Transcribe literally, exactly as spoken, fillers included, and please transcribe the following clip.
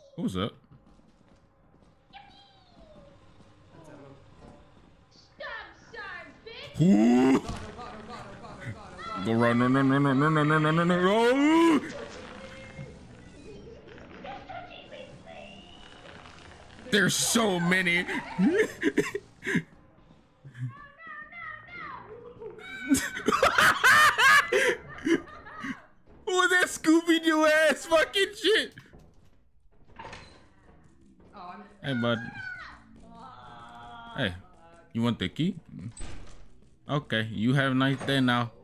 Who's up? Ooh. Go run, no, no, no, no, no, no, no, no, no, no. Oh! There's so many. What was that Scooby Doo ass fucking shit? Hey, bud. Hey, you want the key? Okay, you have a nice day now.